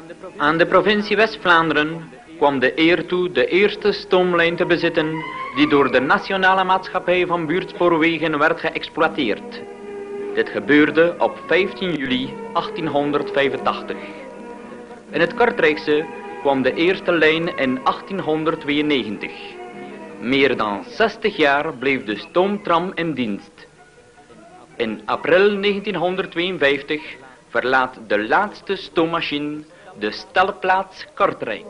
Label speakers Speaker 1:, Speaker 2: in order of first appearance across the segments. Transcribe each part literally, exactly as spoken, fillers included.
Speaker 1: Aan de provincie West-Vlaanderen kwam de eer toe de eerste stoomlijn te bezitten die door de Nationale Maatschappij van Buurtspoorwegen werd geëxploiteerd. Dit gebeurde op vijftien juli achttienhonderdvijfentachtig. In het Kortrijkse kwam de eerste lijn in achttienhonderdtweeënnegentig. Meer dan zestig jaar bleef de stoomtram in dienst. In april negentienhonderdtweeënvijftig verlaat de laatste stoommachine de stelplaats Kortrijk.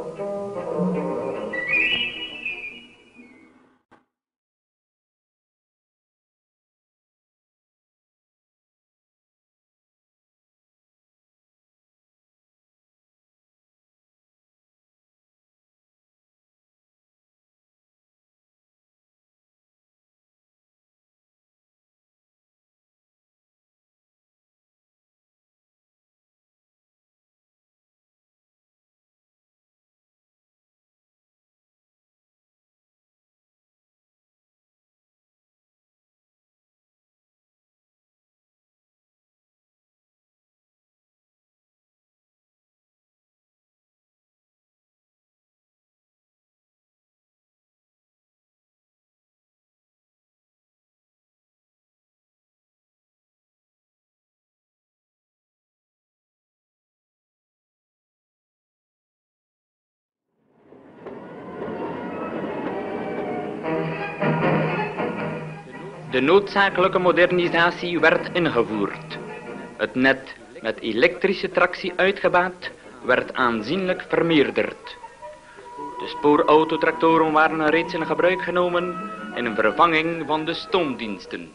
Speaker 1: De noodzakelijke modernisatie werd ingevoerd. Het net met elektrische tractie uitgebaat werd aanzienlijk vermeerderd. De spoorautotractoren waren reeds in gebruik genomen in vervanging van de stoomdiensten.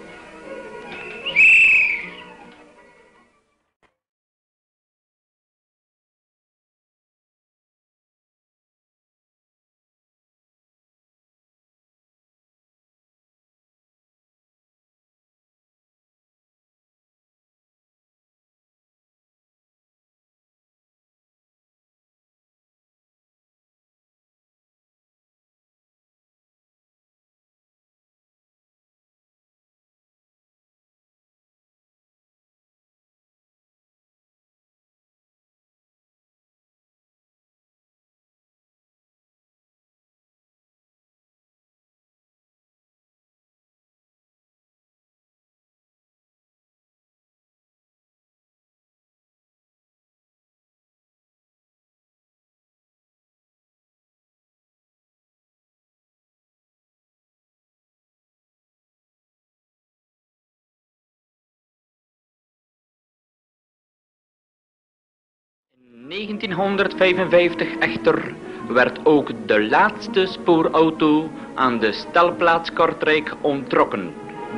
Speaker 1: In negentienhonderdvijfenvijftig echter werd ook de laatste spoorauto aan de stelplaats Kortrijk onttrokken.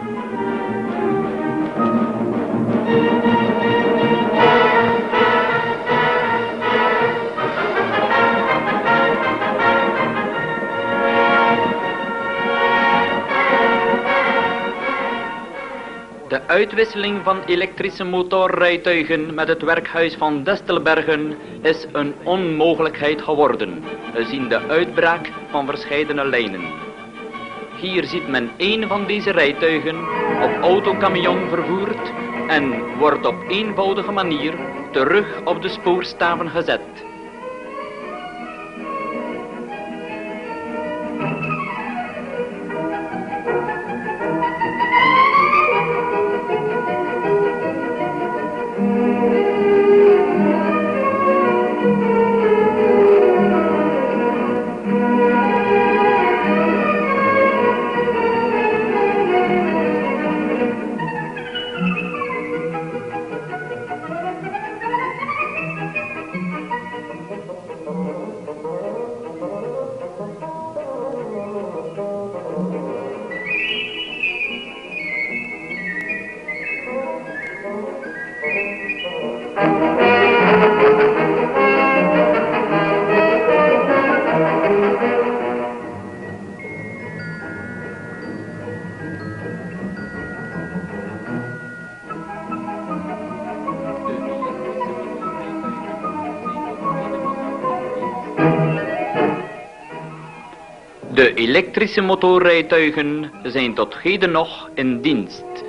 Speaker 1: De uitwisseling van elektrische motorrijtuigen met het werkhuis van Destelbergen is een onmogelijkheid geworden, gezien de uitbraak van verscheidene lijnen. Hier ziet men een van deze rijtuigen op autocamion vervoerd en wordt op eenvoudige manier terug op de spoorstaven gezet. De elektrische motorrijtuigen zijn tot heden nog in dienst.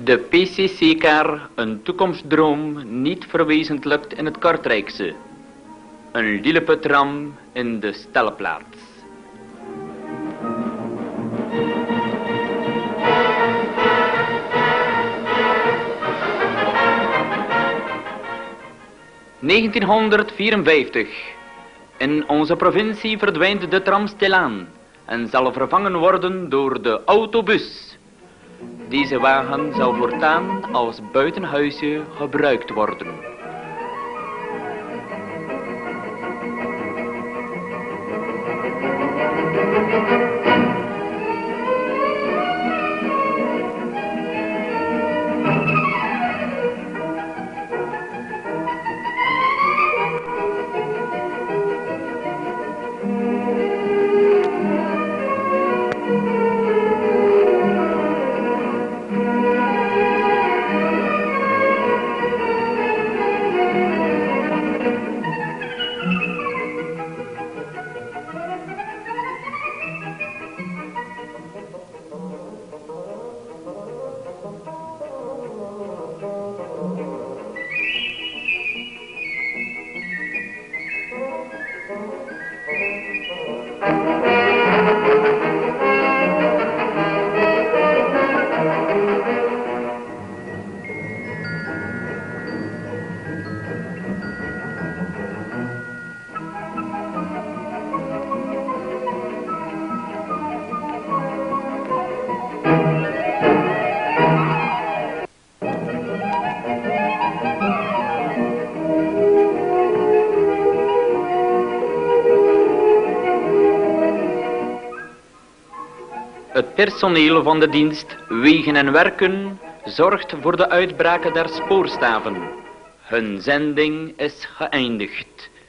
Speaker 1: de P C C-kar een toekomstdroom niet verwezenlijkt in het Kortrijkse. Een Lilleputram in de Stelleplaats. negentienhonderdvierenvijftig. In onze provincie verdwijnt de tram stilaan en zal vervangen worden door de autobus. Deze wagen zal voortaan als buitenhuisje gebruikt worden. Het personeel van de dienst Wegen en Werken zorgt voor de uitbraken der spoorstaven. Hun zending is geëindigd.